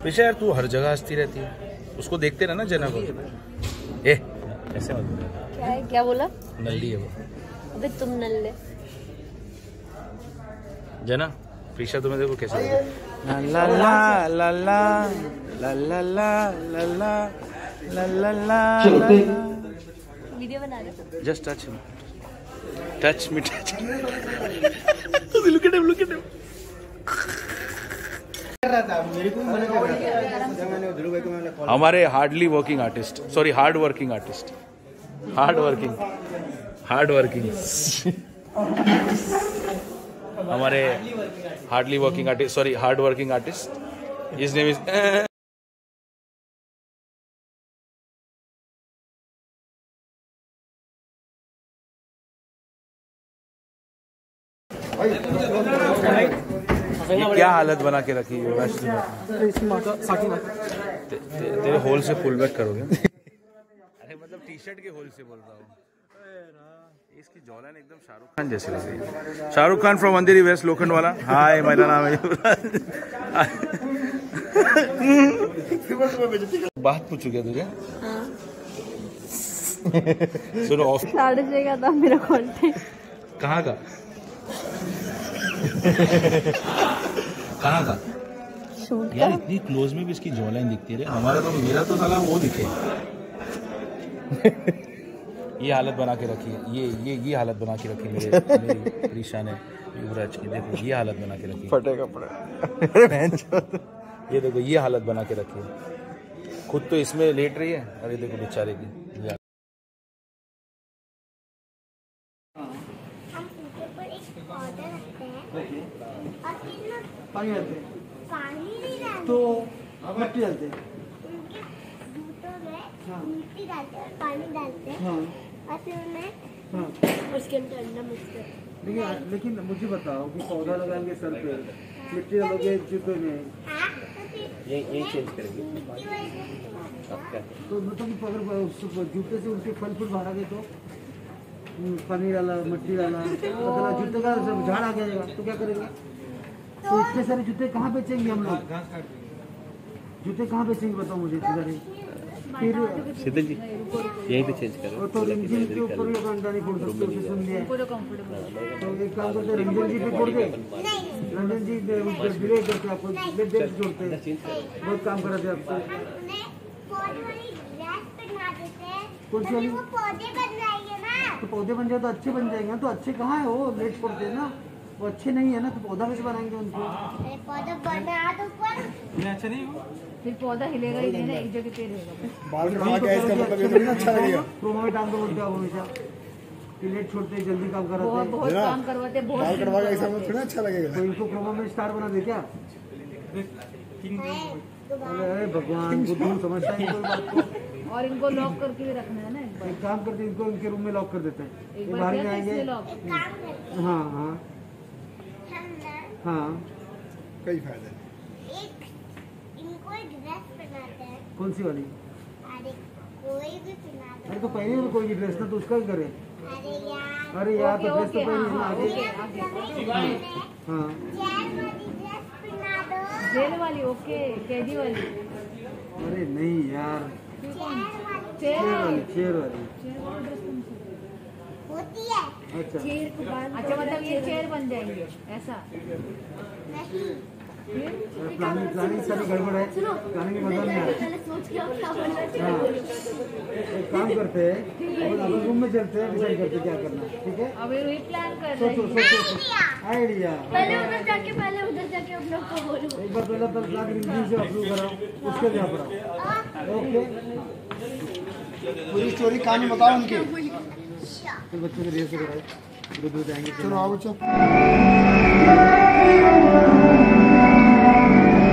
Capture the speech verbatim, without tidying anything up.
प्रीशा यार तू हर जगह हंसती रहती है, उसको देखते रहना जना को। ए ऐसे मत बोल। क्या है, क्या बोला? नल्ली है वो। अबे तुम नल्ले। जना प्रीशा तुम्हें देखो कैसे लगे। ला ला ला ला ला ला ला ला ला ला ला ला। वीडियो बना रहे हो? Just touch me, touch me touch. Look at him, look at him. हमारे hardly working artist, sorry hard working artist, hard working hard working हमारे hardly working artist, sorry hard working artist, his name is. ये क्या हालत बना के रखी है ते, ते, तेरे होल से फुल बैक करोगे। अरे मतलब टी शर्ट के होल से बोल रहा हूँ। इसकी जॉलाइन एकदम शाहरुख खान जैसी लग रही है। Shahrukh Khan from Andheri west Lokhandwala. Hi मेरा नाम है। बात पूछू क्या तुझे? सुनो ऑफ साढ़े छह का था मेरा कॉन्टेक्ट। कहाँ का? कहाँ का? यार इतनी क्लोज में भी इसकी जॉलाइन दिखती है। हमारा तो मेरा तो साला वो दिखे। ये हालत बना के रखी है, ये ये ये हालत बना के रखी मेरे मेरी प्रीशा ने, युवराज की। देखो ये हालत बना के रखी, फटे कपड़े। ये देखो ये हालत बना के रखी है। खुद तो इसमें लेट रही है और ये देखो बेचारे की। पानी डालते पानी नहीं डालते तो मिट्टी डालते उनके जूतों में मिट्टी डालते और पानी डालते हैं। हाँ। और फिर उन्हें हाँ। उसके अंदर अंडा मिक्स करते। लेकिन लेकिन मुझे बताओ कि पौधा लगाएंगे सर पे, मिट्टी डालोगे जूतों में, ये ये चेंज करेंगे तो मतलब अगर जूते से उनके फल फूल बाहर आ गए तो पानी डाला मिट्टी डाला मतलब जूते का झाड़ आ जाएगा तो क्या करेंगे? तो इतने सारे जूते कहाँ बेचेंगे हम लोग? जूते कहाँ बेचेंगे बताओ मुझे सारे? फिर शीतल जी यहीं पे चेंज करो। तो रंजन के ऊपर भी अंडा नहीं फोड़ सकते, उसे सुन लिया। तो एक काम करते रंजन जी पे फोड़ दे, रंजन जी डिले करते आपको जोड़ते बहुत काम कराते आपको। कौन सी वाली? तो पौधे बन जाए तो अच्छे बन जाएंगे। तो अच्छे कहाँ है वो? लेट पड़ते हैं ना, वो अच्छे नहीं है ना, तो पौधा कैसे बनाएंगे उनको? पौधा बना तो पर अच्छा नहीं हो, फिर पौधा हिलेगा ही नहीं ना, एक जगह पे रहेगा। बाल कटवा के इसका मतलब ये थोड़ी अच्छा लगेगा। प्रोमो में टाइम तो बोलते हो हमेशा कि लेट छोड़ते जल्दी काम कराते हैं, बहुत काम करवाते हैं। बाल कटवा के ऐसा थोड़ी अच्छा लगेगा। तो इनको प्रोमो में स्टार बना दे क्या? अरे भगवान बुद्धू समझता है इनको बात को। और इनको लॉक करके भी रखना है ना। एक काम करते हैं, इनको इनके रूम में लॉक कर देते हैं, बाहर नहीं आएंगे। हाँ हाँ हाँ कई फायदे। एक इनको एक ड्रेस पहनाते हैं। कौन सी वाली? अरे कोई भी पहनाते। अरे तो पहने ना कोई भी ड्रेस ना, तो उसका ही करे। अरे यार अरे यार तो ड्रेस तो पहनी ना आगे। हाँ जेल वाली, ओके कैदी वाली। अरे नहीं यार चेयर वाली, चेयर वाली होती है। अच्छा अच्छा मतलब ये चेयर बन जाएंगे ऐसा? प्लानिंग प्लानिंग सारी गड़बड़ है, प्लानिंग मजा नहीं आ रहा। एक काम करते हैं, अपन रूम में चलते हैं, डिसाइड करते क्या करना। ठीक है अभी वही प्लान कर रहे हैं। सोचो सोचो आइडिया। पहले उधर जाके पहले उधर जाके हम लोग को बोलो। एक बार पहले पर प्लान रिव्यू से अप्रूव कराओ, उसके लिए अपना ओके। पूरी स्टोरी कहानी बताओ उनकी। तो बच्चों के रेस कराओ, दूध दूध आएंगे। चलो आओ बच्चों।